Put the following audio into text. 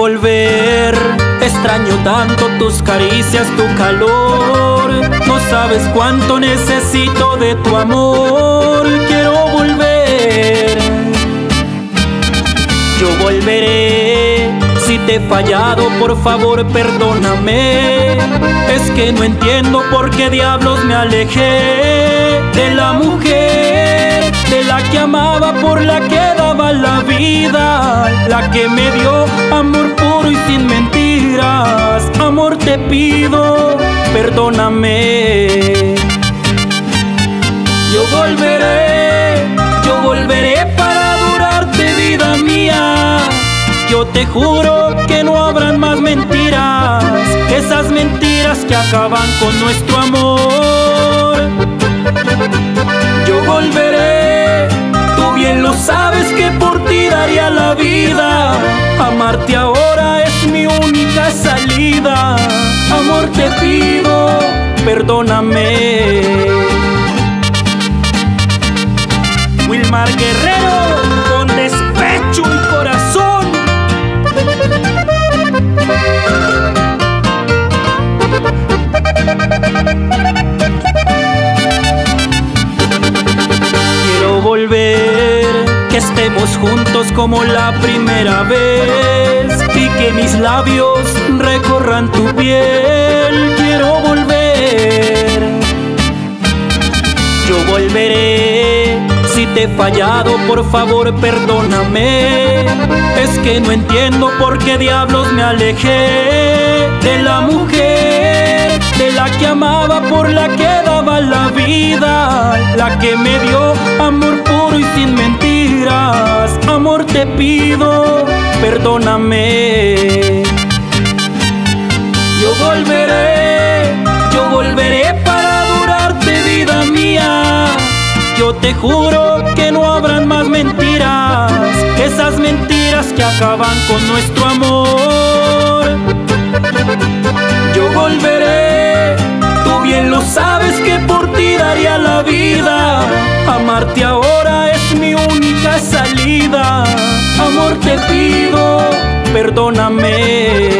volver. Extraño tanto tus caricias, tu calor. No sabes cuánto necesito de tu amor. Quiero volver. Yo volveré. Si te he fallado, por favor perdóname. Es que no entiendo por qué diablos me alejé de la mujer, de la que amaba, por la que daba la vida, la que me dio amor puro y sin mentiras. Amor, te pido, perdóname. Yo volveré para durarte, vida mía. Yo te juro que no habrán más mentiras, esas mentiras que acaban con nuestro amor. Yo volveré, tú bien lo sabes que por ti daría la vida. Amarte ahora es mi única salida. Amor, te pido, perdóname. Wilmar Guerrero, con despecho y corazón. Quiero volver, que estemos juntos como la primera vez y que mis labios recorran tu piel. Quiero volver. Yo volveré. Si te he fallado, por favor perdóname. Es que no entiendo por qué diablos me alejé de la mujer, de la que amaba, por la que daba la vida, la que me dio amor puro y sin mentiras. Amor, te pido, perdóname. Yo volveré para durarte, vida mía. Yo te juro que no habrán más mentiras, esas mentiras que acaban con nuestro amor. Yo volveré, tú bien lo sabes que por ti daría la vida. Amarte ahora es mi única salida. Amor, te pido, perdóname.